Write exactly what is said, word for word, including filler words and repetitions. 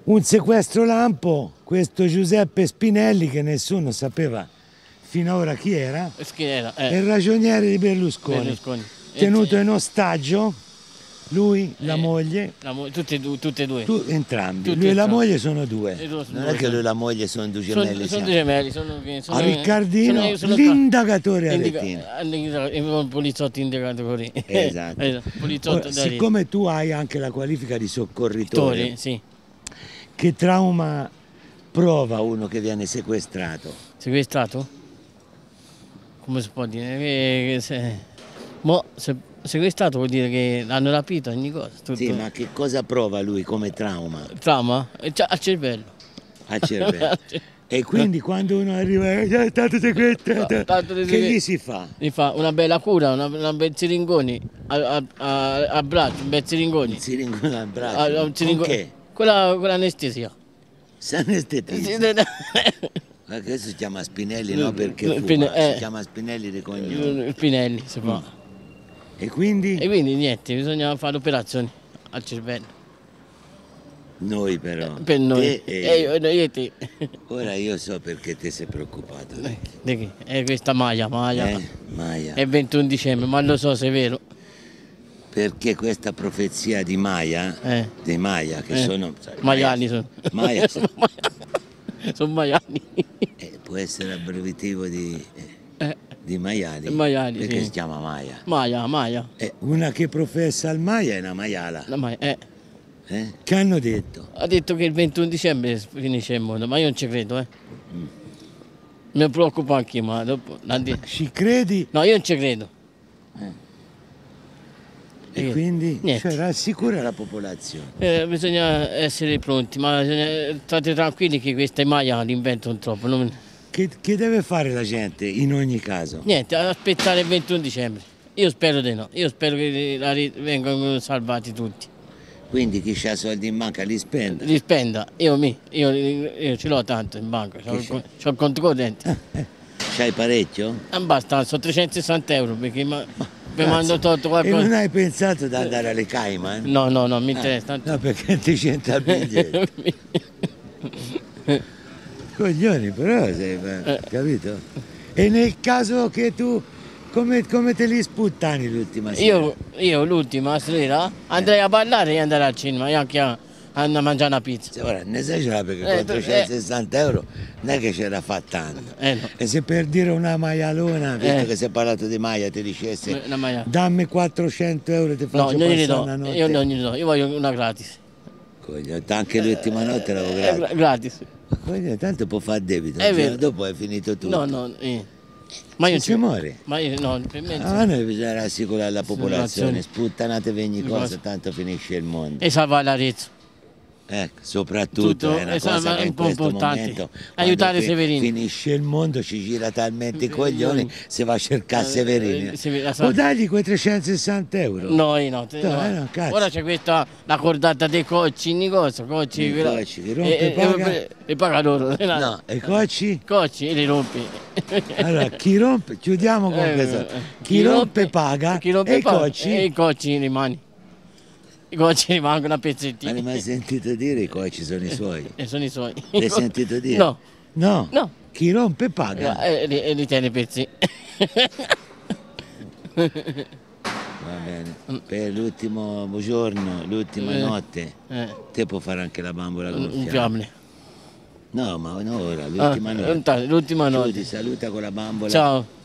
Un sequestro lampo, questo Giuseppe Spinelli che nessuno sapeva fino ad ora chi era, Chi era? Eh. è il ragioniere di Berlusconi, Berlusconi. tenuto in ostaggio, lui, la Eh, moglie, la mo tutte, e due, tutte e due. tu, entrambi, Tutti lui e la entrambi. moglie sono due. E due sono Non due, è che lui e la moglie sono due sono, gemelli. sono due siamo. gemelli, sono, sono, A Riccardino, sono- sono- l'indagatore indica- Aretino. indica- un poliziotto indicatori. Esatto. Poliziotto Ora, da Aretino. siccome tu hai anche la qualifica di soccorritore, Vittorio, sì. che trauma prova uno che viene sequestrato? Sequestrato? Come si può dire? Che, che se, mo, se, sequestrato vuol dire che l'hanno rapito ogni cosa. Tutto. Sì, ma che cosa prova lui come trauma Trauma? E c'ha- Al cervello. al cervello? E quindi quando uno arriva e è stato sequestrato, Tanto di che segre- gli si fa? Gli fa una bella cura, una, una bel siringoni a, a, a, a braccio, un bel siringoni. Si ringola al braccio. A- a un Con siringo- che? Quella, quell'anestesia. Si anestetizza. Sì, Ma questo si chiama Spinelli, no? Perché fuma. Spine- eh. Si chiama Spinelli di cognome. Il Pinelli si fa. E quindi E quindi niente, bisogna fare operazioni al cervello. Noi però. Per noi. Te e E io. io, noi e te. Ora io so perché te sei preoccupato. Di che? È questa Maya, Maya. Eh, Maya. È il ventuno dicembre, ma lo so se è vero. Perché questa profezia di Maya, Eh. dei Maya, che Eh. sono... sai, Maiani sono. Maya sono Maiani. Sono Maiani. eh, può essere abbreviativo di, eh, Eh, di maiali. Maiali, Perché sì. si chiama Maya? Maya, Maya. Eh, una che professa il Maya è una maiala. La Maya, eh. eh? Che hanno detto? Ha detto che il ventuno dicembre finisce il mondo, ma io non ci credo, eh. Mm. Mi preoccupo anche io, ma dopo... l'ha detto. Ci credi? No, io non ci credo. E Io- quindi niente. cioè, rassicura la popolazione. Eh, bisogna essere pronti, ma bisogna- state tranquilli che queste Maya li inventano troppo. non- Che, che deve fare la gente in ogni caso? Niente, aspettare il ventuno dicembre. Io spero di no, io spero che la ri- vengano salvati tutti. Quindi chi ha soldi in banca li spende. Li spenda, io mi, io, io ce l'ho tanto in banca, ho il, c'è? con- c'ho il conto corrente. C'hai parecchio? Abbastanza, sono trecentosessanta euro perché ma, mi Cazzo. hanno tolto E non qualcosa. hai pensato di andare alle Cayman? No, no, no, mi interessa tanto. No, perché ti c'entra il biglietto. Coglioni, però sei, Eh. capito? E nel caso che tu, come, come te li sputtani l'ultima sera? Io, io l'ultima sera andrei a ballare e andare al cinema, e anche a, a mangiare una pizza. Cioè, ora ne sai già perché Eh, con trecentosessanta euro non è che c'era fa tanto. Eh no, E se per dire una maialona, Visto Eh. che si è parlato di Maya ti dicesse una Maya. dammi quattrocento euro ti No, faccio non glieli passare do, una notte. io non glieli do, io voglio una gratis. coglione, anche l'ultima notte l'avevo Eh, gratis. gra- gratis. Ma coglione, tanto può fare debito, È il giorno vero. dopo è finito tutto. No, no, eh. Ma io Se non si ci- muore. Ma io no, per me Ah, noi bisogna rassicurare la popolazione, Popolazione. sputtanatevi ogni cosa, Cosa. tanto finisce il mondo. E salvare l'Arezzo. Ecco, soprattutto Tutto, è una e cosa salva- che è in un po' questo importante. momento Aiutare quando fi- Severino. finisce il mondo, ci gira talmente i Eh, coglioni, eh, si va a cercare Severini. Eh, Severino, la O sa- dagli quei trecentosessanta euro. No, io no, te- No, no. eh, no, cazzo. Ora c'è questa la cordata dei cocci, di cosa, cocci, I quella- cocci, chi rompe e, e- paga. e- e paga loro. No, E i cocci? Cocci e li rompi. Allora, chi rompe, chiudiamo con Eh, questo. eh, Chi rompe paga chi rompe e i paga, cocci? e i cocci rimani. I cocci rimangono a ma ne pezzettini. hai mai sentito dire i cocci sono i suoi? E sono i suoi. L'hai sentito dire? No, No, no. chi rompe paga. E, li- e li tiene i pezzi. Va bene. Per l'ultimo giorno, l'ultima Eh. notte, Eh, te può fare anche la bambola un gonfiata. fiamme. No, ma non ora, Ah, l'ultima notte. L'ultima notte. Giù, ti saluta con la bambola. Ciao.